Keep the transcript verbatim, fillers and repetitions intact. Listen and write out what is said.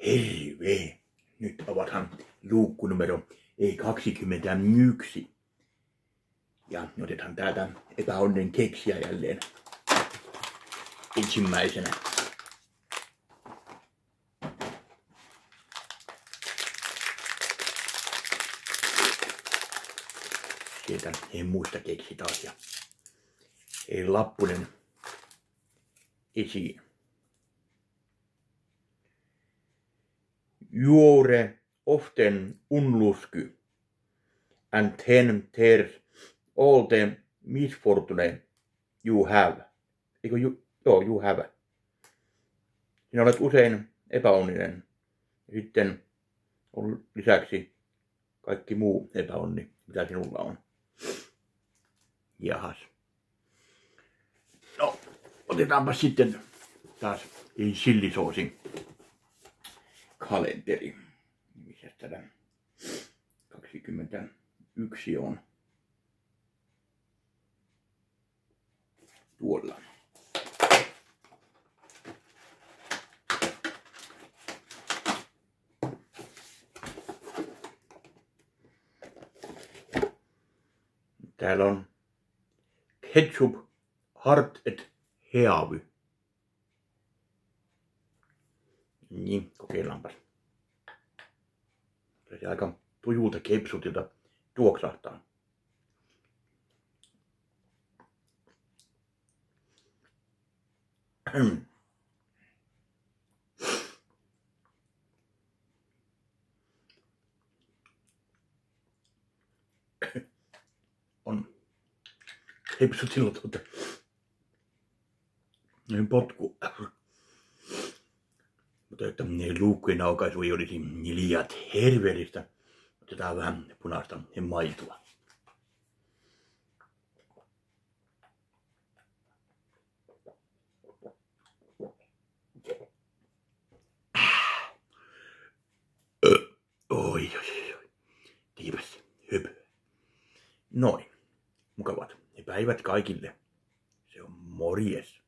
Herve! Nyt avathan luukku numero kaksikymmentäyksi. Ja otetaan täältä epäonnen keksiä jälleen ensimmäisenä. Sieltä ei muista keksi taas ja ei lappunen esiin. Juore often unlusky and then there's all the misfortune you have. Eikö ju, joo, you have. Sinä olet usein epäonninen. Ja sitten on lisäksi kaikki muu epäonni, mitä sinulla on. Jahas. No, otetaanpa sitten taas sillisoosin kalenteri. Missä tätä kaksikymmentäyksi on. Tuolla. Täällä on ketchup hart et heavy. Niin, kokeillaanpas. Se aika tujulta kepsutilta tuoksahtaa. On kepsutilla tuota niin potku. Mutta että luukkujen aukaisu ei olisi liian terveellistä. Otetaan vähän punaista maitoa. Oi, oi, oi. Tiipäs, höpö. Noin. Mukavat päivät kaikille. Se on morjes.